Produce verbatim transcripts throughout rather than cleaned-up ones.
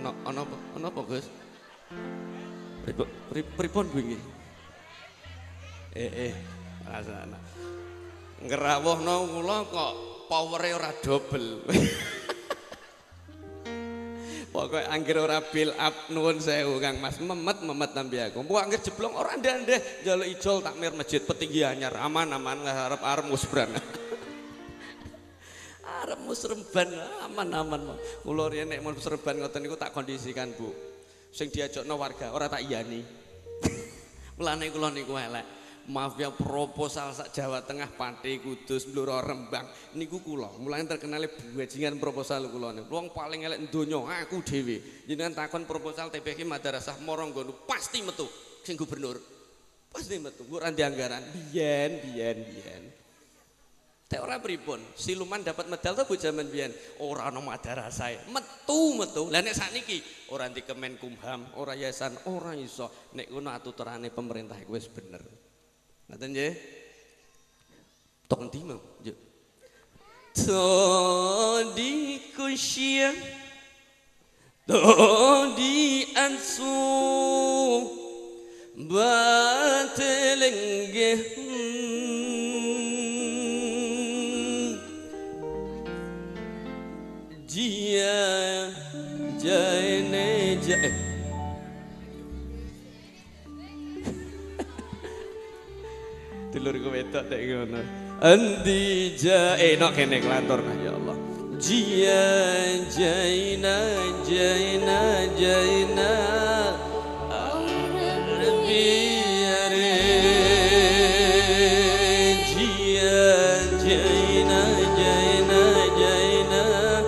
Ana ana apa? Ana apa, Gus? Pripun kuwi? Eh eh, rasane. Ngrawuhno kula kok powere ora dobel. Pokoke anggere ora build up nuwun sewu Kang Mas, memet-memet nampi aku. Mbok anggere jeblong ora ndeh-ndeh njaluk ijol takmir masjid petinggi anyar aman-aman arep-arep musbran. Arep musreban aman-aman. Kula riyen nek mun musreban ngoten niku tak kondisikan, Bu. Sing diajakno warga ora tak iyani. Mulane kula niku elek. Mafia proposal sak Jawa Tengah, Pati, Kudus, Blora, Rembang niku kula. Mulane terkenal bajingan proposal kula niku. Wong paling elek donya aku dhewe. Jenengan takon proposal T P K Madrasah Moronggono pasti metu. Sing gubernur pasti metu. Ora ndi anggaran. Biyen, biyen, biyen. Tek ora pripun? Siluman dapat medal to Bu jaman biyen. Ora ana madrasah. Metu metu. Lah nek sakniki ora di Kemenkumham, ora yayasan, ora iso. Nek ngono atuturane pemerintah iku wis bener. Ngaten nggih. Tok endi mau? Njuk. To di kusyah. To di ansu. Batelengge. Jia jaine jae. Dulurku wedok nek ngono. Andi jae nok kene klantur ya Allah. Jia jaina jaina jaina arbiare. Jia jaina jaina jaina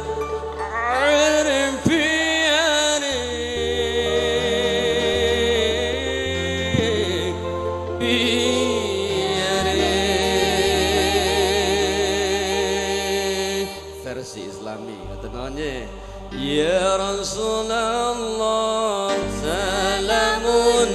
arbiare. Versi Islami katanya ya Rasulullah salamun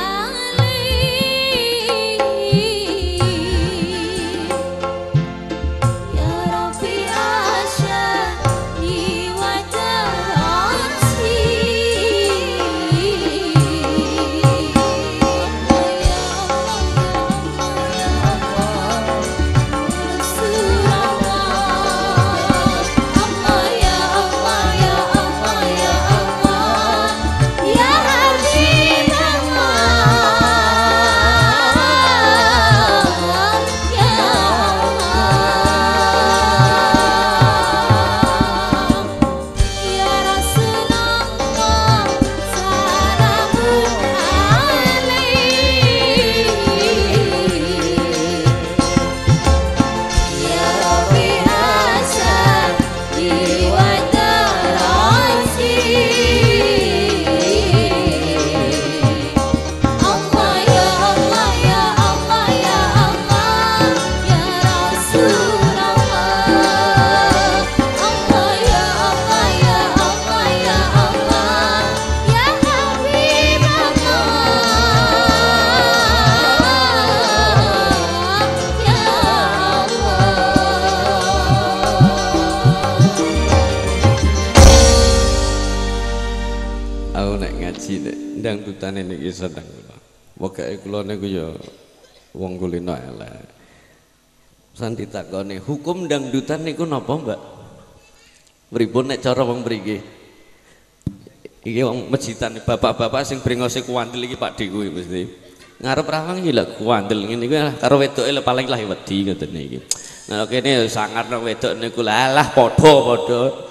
dangdutane niki sedeng kula. Wegake kula niku ya wong kulino elek. San ditakoni, hukum dangdutan niku napa, Mbak? Pripun nek cara wong mriki? Iki wong masjidan bapak-bapak sing brengose kuandel iki Pak D kuwi mesti. Ngarep rawang iki lho kuandel ngene iki karo wedoke paling lah wedi ngoten iki. Nah kene sangarno wedok niku lah padha-padha.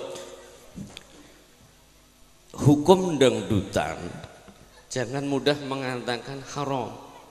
Hukum dangdutan jangan mudah mengatakan haram.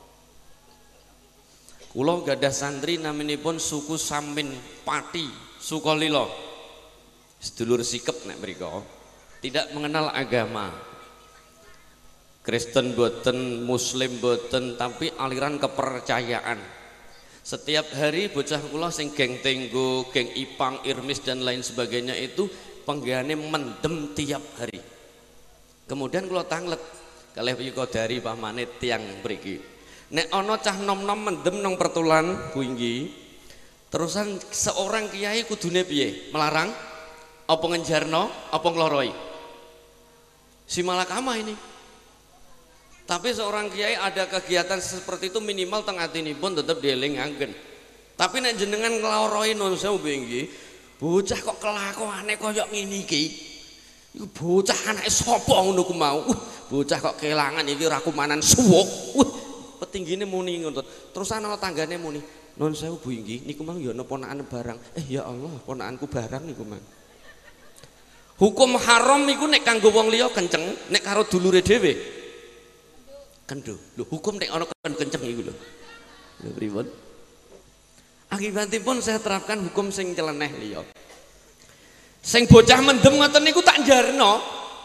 Kula gadah santri naminipun suku Samin Pati Sukolilo. Sedulur sikep nek mriko. Tidak mengenal agama. Kristen boten, Muslim boten, tapi aliran kepercayaan. Setiap hari bocah kula sing geng Tenggo, geng Ipang, Irmis dan lain sebagainya itu penggane mendem tiap hari. Kemudian kula tanglet kalih Wikodari pamane tiyang mriki. Nek ana cah nom-nom mendem nang pertulan kuwi terusan seorang kiai kudune piye? Melarang? Apa ngenjarno? Apa ngloroi? si malakama ini. Tapi seorang kiai ada kegiatan seperti itu minimal teng atinipun tetep dielingaken. Tapi nek jenengan ngloroi nun sewu nggih, bocah kok kelakuane koyo ngene iki. Iku bocah anake sapa ngono ku mau. Uh, bocah kok kelangan iki ora kumanan suwuk. Uh, petinggine muni ngono. Terus ana tanggane muni, "Nun sewu Bu nggih, niku mang ya ana ponakan barang." Eh ya Allah, ponakanku barang niku mang. Hukum haram niku nek kanggo wong liya kenceng, nek karo dulure dhewe kendo. Lho hukum nek ana kenceng iku lho. Lho pripun? Akibatipun saya terapkan hukum sing celeneh liya. Sing bocah mendem ngoten niku tak jarno.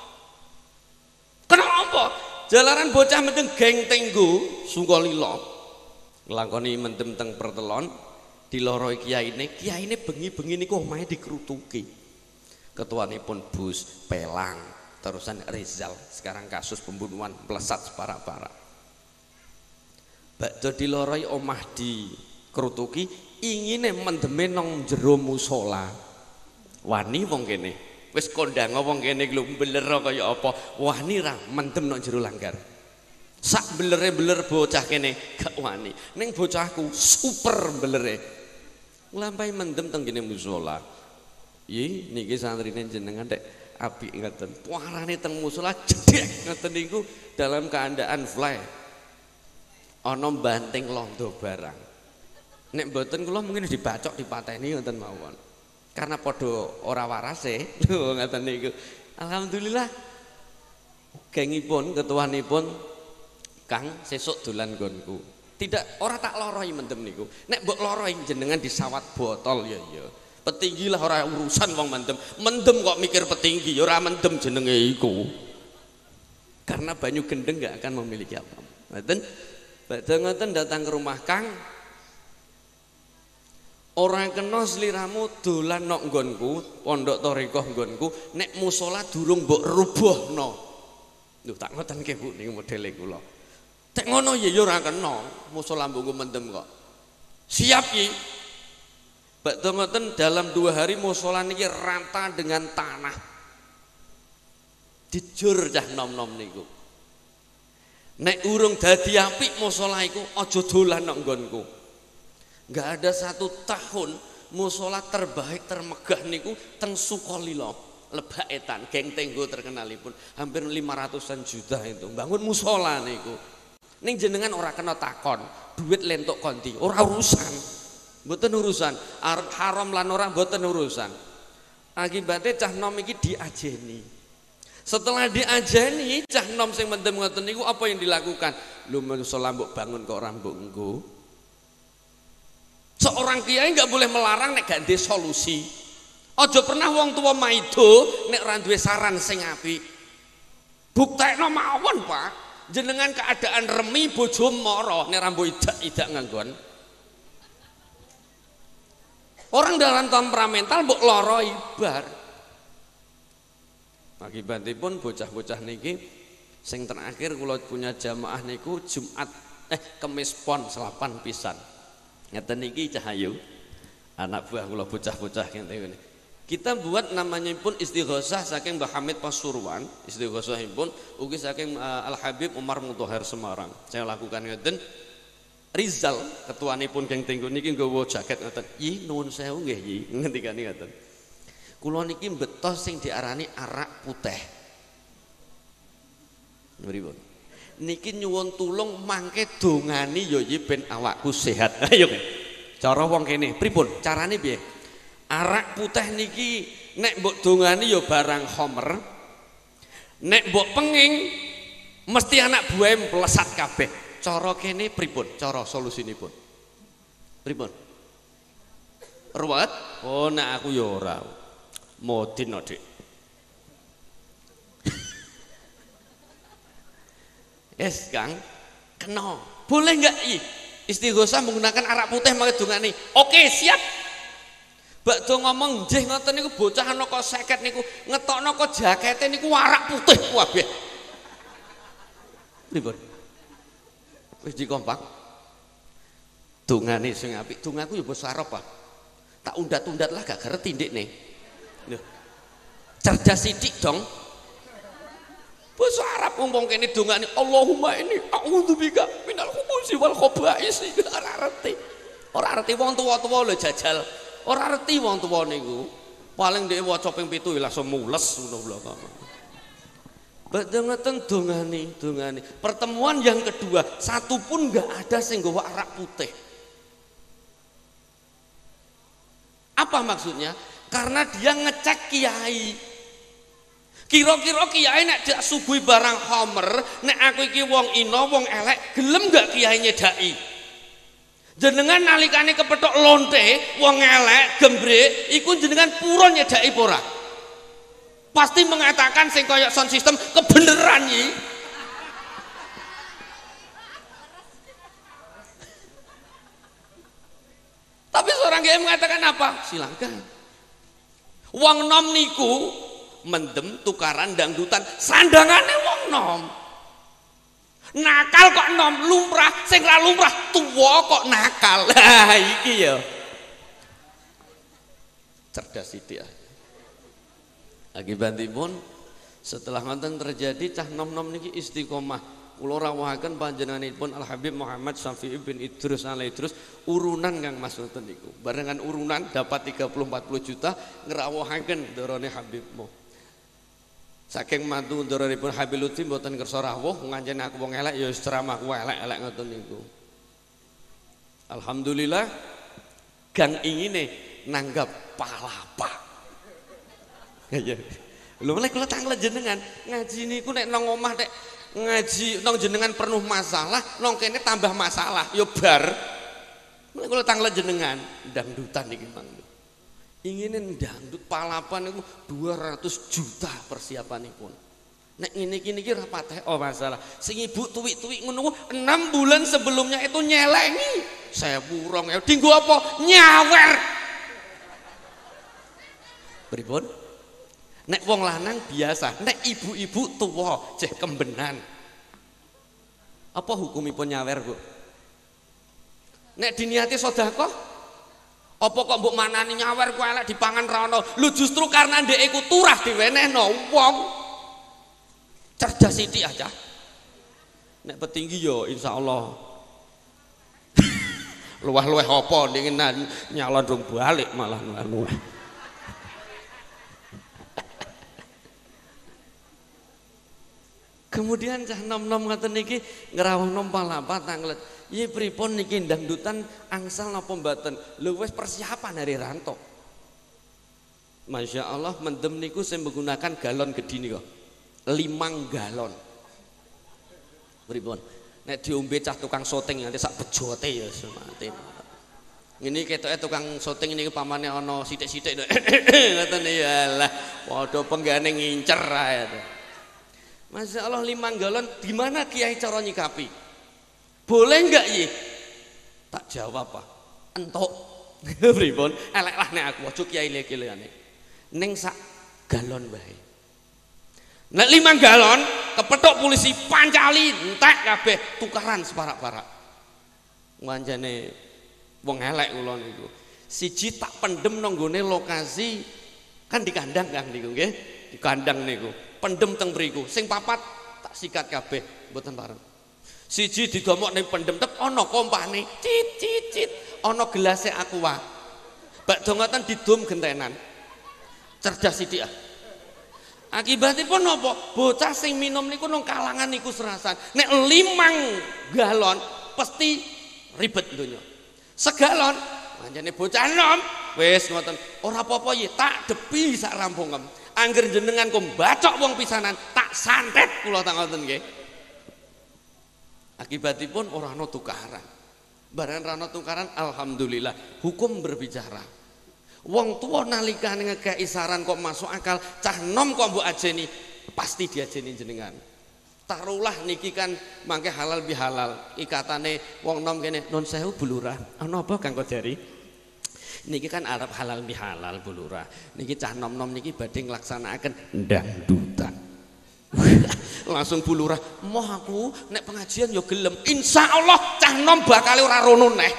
Kenapa? Jalaran bocah mendem geng tenggo Sukolilo. Nglakoni mendem teng pertelon diloroi kiyaine, kiyaine bengi-bengi niku omahe dikrutuki. Ketuanipun Bus Pelang, terusan Rizal, sekarang kasus pembunuhan melesat separah-parah. Bakdo diloroi omah dikrutuki, ingine mendeme nang jero musala. Wani wong kene. Wis kondang wong kene lho beler kaya apa. Wani ra mendem nang jero langgar. Sak belere-beler bocah kene gak wani. Ning bocahku super belere. Nglampahi mendem teng kene musala. Iya, niki santrine jenengan dek apik ngoten. Puarane teng musala jedhek ngoten niku dalam keadaan fly. Ana banting londo barang. Nek mboten kula mungkin dibacok dipateni ngoten mawon. Karena padha ora warase. Lho ngoten niku. Alhamdulillah. Gengipun ketuanipun Kang sesuk dolan nggonku. Tidak ora tak loroi mendem niku. Nek mbok loroi jenengan disawat botol ya ya. Petinggi lah ora urusan wong mendem. Mendem kok mikir petinggi, ya ora mendem jenenge iku. Karena banyu gendeng gak akan memiliki apa. Ngoten. Badhe ngoten datang ke rumah Kang. Orang kena sliramu dolan nok nggonku, pondok tarekah nggonku, nek musala durung mbok rubuhno. Lho tak ngotenke Bu niku modele kula. Tek ngono ya ya ora kena, musala mbok mendem kok. Siap iki. Bakdo ngoten dalam dua hari musala niki rata dengan tanah. Dijur cah nom-nom niku. Nek urung dadi apik musala iku aja dolan nang nggonku. Enggak ada satu tahun musala terbaik termegah niku teng Sukolilo, Lebak Etan, geng tenggo terkenalipun hampir lima ratusan juta itu bangun musala niku. Ning jenengan ora kena takon, duit lentuk konti, ora urusan. Mboten urusan, haram lan ora mboten urusan. Akibatnya cah nom iki diajeni. Setelah diajeni, cah nom sing mendem ngoten niku apa yang dilakukan? Lho musala mbok bangun kok ora mbok nggo. Seorang kiai nggak boleh melarang nek gak ndek solusi. Aja pernah wong tua maido nek ora duwe saran sing apik. Buktekno mawon, Pak. Jenengan keadaan remi bojo mara nek ra mbok idak-idak nganggon. Orang dalam temperamental mbok lara ibar. Akibatipun bocah-bocah niki sing terakhir kula punya jamaah niku Jumat eh Kemis Pon selapan pisan. Ngeten niki Cahayu. Anak buah kula bocah-bocah ngene. Kita buat namanya pun istighosah saking Mbah Hamid Pasuruan, istighosahipun ugi saking uh, Al Habib Umar Mutahar Semarang. Saya lakukan ngeten. Rizal ketuanipun geng tenggo niki nggawa jaket ngoten. Yi nuwun sewu nggih Yi, ngendikane ngoten. Kula niki mbetos sing diarani arak putih. Pripun? Niki nyuwun tulung mangke dongani ya Yi ben awakku sehat. Ayo kan. Cara wong kene, pripun? Carane piye? Arak putih niki nek mbok dongani ya barang homer. Nek mbok penging mesti anak buahe mlesat kabeh. Cara kene pripun? Cara solusinipun. Pripun? Ruwet? Oh nek aku ya ora. Modin no, Dik. Yes, Kang. Kena. Boleh enggak iki? Istighosah menggunakan arak putih mangke dongane. Oke, siap. Bakdo ngomong nggih ngoten niku bocah ana kok seket niku ngetokno kok jakete niku arak putih kabeh. Pripun? Wis dikompak. Dongane sing apik, dongaku ya basa Arab, Pak. Tak undat-undat lah gak ngerti ndikne. Lho. Cerdas sithik dong. Basa Arab ngomong kene dongane Allahumma ini a'udzubika minal khubuthi wal khaba'is. Ora ngerti. Ora ngerti wong tuwa-tuwa lho jajal. Ora ngerti wong tuwa niku. Paling dhek waca ping pitu langsung mules ngono lho kok. Badhe ngeten dongane, dongane. Pertemuan yang kedua, satu pun enggak ada sing nggawa arak putih. Apa maksudnya? Karena dia ngecek kiai. Kira-kira kiai nek dak suguhi barang homer, nek aku iki wong ino, wong elek, gelem gak kiai nyedaki? Jenengan nalikane kepethuk lonte, wong elek, gembrek, iku jenengan pura nyedaki apa ora? Pasti mengatakan sing kaya sound system kebenaran iki. Tapi seorang kiai mengatakan apa? Silakan. Wong nom niku mendem tukaran dangdutan sandangane wong nom. Nakal kok nom lumrah, sing ra lumrah tuwa kok nakal. Lah iki ya. Cerdas sithik. Akibatipun setelah ngoten terjadi cah nom-nom niki istiqomah. Kula rawuhaken panjenenganipun Al Habib Muhammad Syafi'i bin Idrus alaihi Idrus urunan Kang Mas ngoten niku. Barengan urunan dapat tiga puluh empat puluh juta ngrawuhaken ndorone Habibmu. Saking mantu ndorone Habib Lutfi mboten kersa rawuh ngancen aku wong elek ya wis ceramah ku elek-elek ngoten niku. Alhamdulillah gang ingine nanggap palapa. Ya. Lho mulai kula tanglet jenengan ngaji niku nek nang omah nek ngaji nang jenengan penuh masalah nang kene tambah masalah ya bar. Mulai kula tanglet jenengan dangdutan iki Mang. Ingine dangdut palapan niku dua ratus juta persiapanipun. Nek ngene iki niki ora pateh oh masalah. Sing ibu tuwik-tuwik ngono enam bulan sebelumnya itu nyelengi. Saya burong ya dinggo apa? Nyawer. Pripun? Nek wong lanang biasa, nek ibu-ibu tuwa ceh kembenan. Apa hukumipun nyawer, Bu? Nek diniati sedekah, apa kok mbok manani nyawer ku elek dipangan ra ono? Lho justru karena ndek iku turah diwenehno wong. Cerdas sithik aja. Nek petinggi yo insyaallah. Luwah-luweh apa ning nyalon rung balik malah luweh. Kemudian cah nom-nom ngaten niki ngrawuh nom palapa tanglet. Iya pripun niki dangdutan angsal napa mboten? Lho wis persiapan hari rantok. Masya Allah mendem niku saya menggunakan galon gede niku. Limang galon. Pripun? Nek diombe cah tukang syuting nanti sak bejote ya semate. Ini ketoke tukang syuting niki pamane ana sithik-sithik ngoten ya lah. Padha penggane ngincer ae. Masya Allah lima galon, gimana kiai cara nyikapi? Boleh enggak ye? Tak jawab Pak. Entuk. Pripun? Elek lah nek aku aja kiai lek-lekane. Ning sak galon wae. Nek lima galon kepethuk polisi pancali entek kabeh tukaran separak-parak. Wancane wong elek kula niku. Siji tak pendem nang nggone lokasi kan di kandang Kang niku nggih. Di kandang niku. Pendem teng mriku sing papat tak sikat kabeh mboten pareng. Siji didomok ning pendem tek ana kompane cit cit cit ana gelase aqua. Badhe ngoten didum gentenan. Cerdas sithik ah. Akibatipun napa? Bocah sing minum niku nang kalangan niku serasan. Nek limang galon pasti ribet donya. Segalon pancene bocah enom wis ngoten ora apa-apa ye tak depi sak rampungem. Angger jenengan kok bacok wong pisanan tak santet kula tak ngoten nggih. Akibatipun ora ana tukaran. Barang ora ana tukaran alhamdulillah hukum berbicara. Wong tua nalikane ngekeki saran kok masuk akal, cah nom kok mbok ajeni pasti diajeni jenengan. Taruhlah niki kan mangke halal bihalal. Ikatane wong nom kene nun sewu Bu Lurah. Ana apa Kang Kodari? Niki kan Arab halal bihalal Bu Lurah. Niki cah nom-nom niki badhe nglaksanakaken dangdutan. Langsung Bu Lurah, "Moh aku nek pengajian ya gelem. Insyaallah cah nom bakal ora rono neh."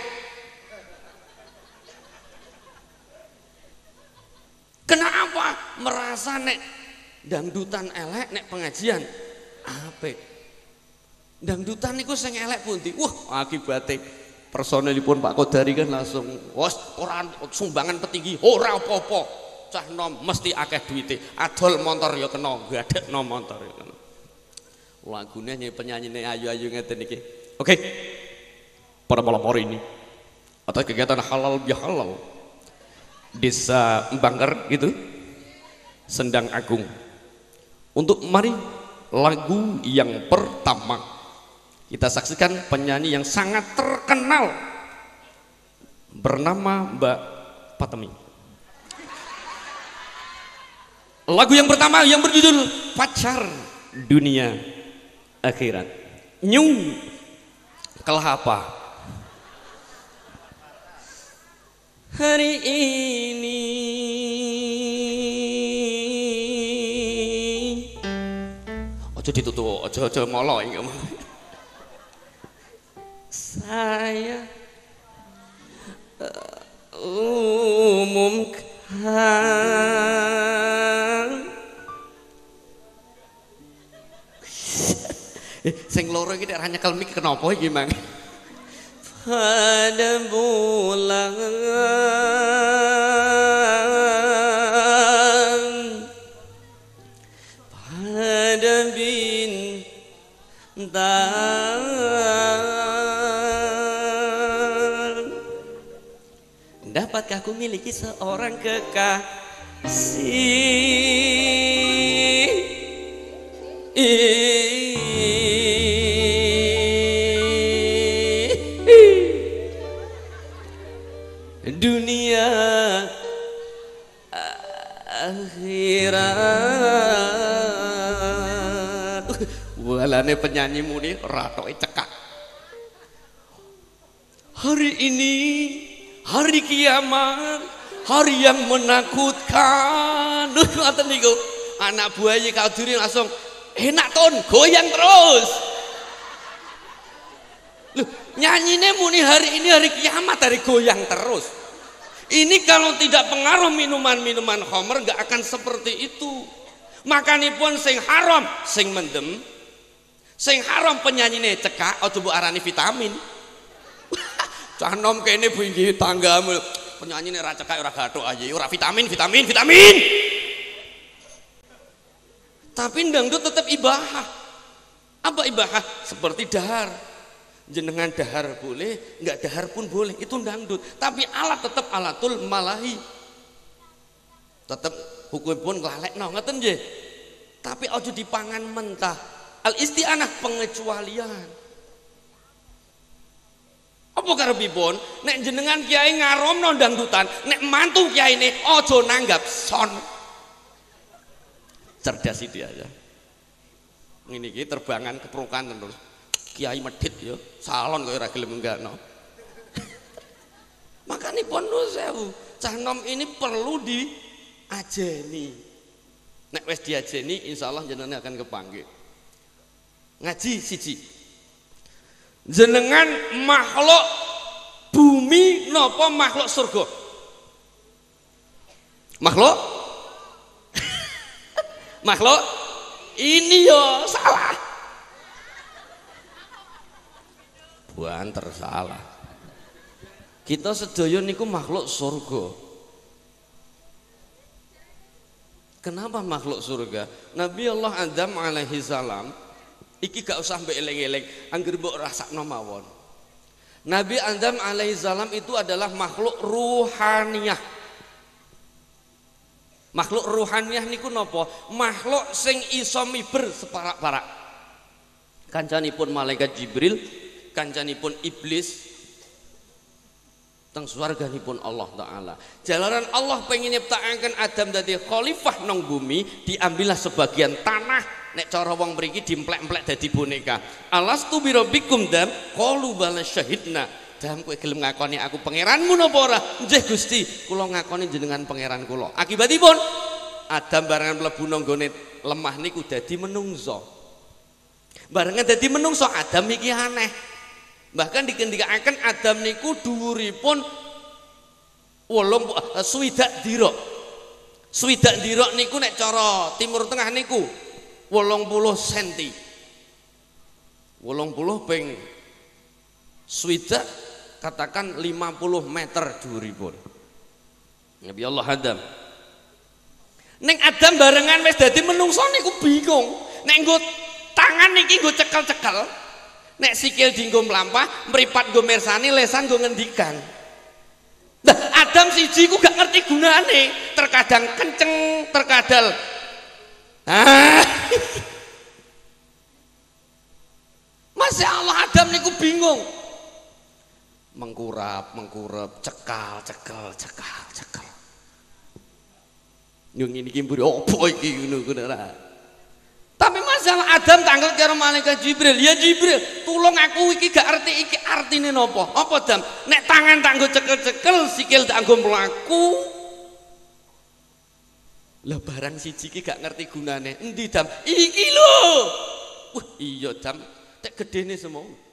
Kenapa? Merasa nek dangdutan elek nek pengajian. apik. Dangdutan niku sing elek pundi? Wah, akibate personelipun Pak Kodari kan langsung, "Wes, ora sumbangan petinggi, ora apa-apa. Cah nom mesti akeh duwite. Adol motor ya kena, gadekno motor ya kena." Lagune nyanyi penyanyine ayu-ayu ngeten iki. Oke. Pada malam hari ini atau kegiatan halal bihalal Desa Bangker gitu, Sendang Agung. Untuk mari lagu yang pertama kita saksikan penyanyi yang sangat terkenal bernama Mbak Patemi. Lagu yang pertama yang berjudul Pacar Dunia Akhirat. Nyung Kelapa. Hari ini ojo ditutup, ojo ojo molo iki. Saya uh, umumkan sing loro iki nek ra nyekel mik kenapa iki Mang? Pada bulan pada bintang dapatkah ku miliki seorang kekasih? Dunia akhirat. Walane penyanyi muni ratoke cekak. Hari ini hari kiamat, hari yang menakutkan. Duh, ngoten niku. Anak buahnya Kadiri langsung enak ton, goyang terus. Loh, nyanyine muni hari ini hari kiamat, hari goyang terus. Ini kalau tidak pengaruh minuman-minuman khamr nggak akan seperti itu. Makanipun sing haram, sing mendem, sing haram penyanyine cekak, ojo mbok arani vitamin. Cah nom kene bunyi tanggamu, penyanyine ra cekak ora gathuk aja, ora vitamin, vitamin, vitamin. Tapi dangdut tetap ibahah. Apa ibahah? Seperti dahar. Jenengan dahar boleh, nggak dahar pun boleh, itu dangdut. Tapi alat tetap alatul malahi, tetap hukum pun ngelalek no ngeten je. Tapi ojo dipangan mentah. Al isti'anah pengecualian. Apa karepipun? Nek jenengan kiai ngaromno dangdutan, nek mantu kiai ini ojo nanggap son. Cerdas itu aja. Ini ki terbangan keperukan terus. Kiai medit ya, salon kaya ora gelem enggakno. Makane pun sewu, cah nom ini perlu diajeni. Nek wis diajeni insyaallah jenengan akan kepanggih. Ngaji siji. Jenengan makhluk bumi napa makhluk surga? Makhluk? Makhluk? Ini yo salah. Buan tersalah. Kita sedaya niku makhluk surga. Kenapa makhluk surga? Nabi Allah Adam alaihi salam iki gak usah mbek eling-eling, anggere mbok rasakno mawon. Nabi Adam alaihi salam itu adalah makhluk ruhaniyah. Makhluk ruhaniyah niku napa? Makhluk sing iso miber separak-parak. Kancanipun malaikat Jibril, kancanipun iblis, teng swarganipun Allah Ta'ala. Jalaran Allah pengen nyiptakaken Adam dadi khalifah nang bumi, diambillah sebagian tanah, nek cara wong mriki dimplek-mplek dadi boneka. Alastu birabbikum dam qalu bala syahidna. Dam kowe gelem ngakoni aku pangeranmu napa ora? Nggih Gusti, kula ngakoni jenengan pangeran kula. Akibatipun Adam barengan mlebu nang gone lemah niku dadi menungso. Barengan dadi menungso Adam iki aneh. Bahkan dikendikaken Adam niku dhuwuripun wolung swidak dirok. Swidak dirok niku nek cara timur tengah niku wolung puluh senti. wolong puluh ping swidak katakan lima puluh meter dhuwuripun. Nabi Allah Adam. Ning Adam barengan wis dadi menungso niku bingung. Nek nggo tangan niki nggo cekel-cekel, nek sikil dienggo mlampah, mripat nggo mirsani, lesan nggo ngendikan. Nah, Adam siji ku gak ngerti gunane, terkadang kenceng, terkadang ah. Masya Allah Adam niku bingung. Mengkurap, mengkurap, cekal, cekal, cekal, cekal. Yung ini kimburi opo iki ngono ngono. Tapi masalah Adam tanggal karo malaikat Jibril. Ya Jibril, tolong aku iki gak arti iki artine napa? Apa Dam? Nek tangan tak nggo cekel-cekel, sikil tak nggo mlaku. Lah barang siji iki gak ngerti gunane. Endi Dam? Iki lho. Wah, iya Dam. Tek gedene semono.